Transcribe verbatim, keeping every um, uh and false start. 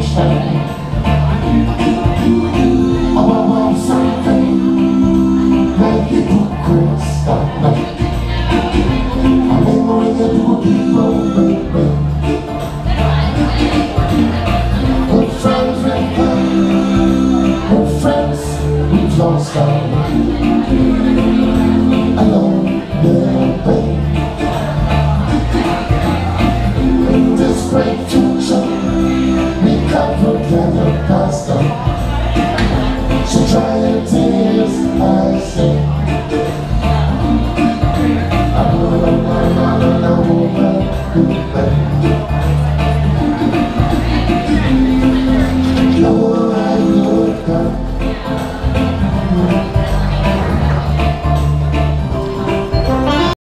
shine. I want something like hypocrites. I'm memory of people.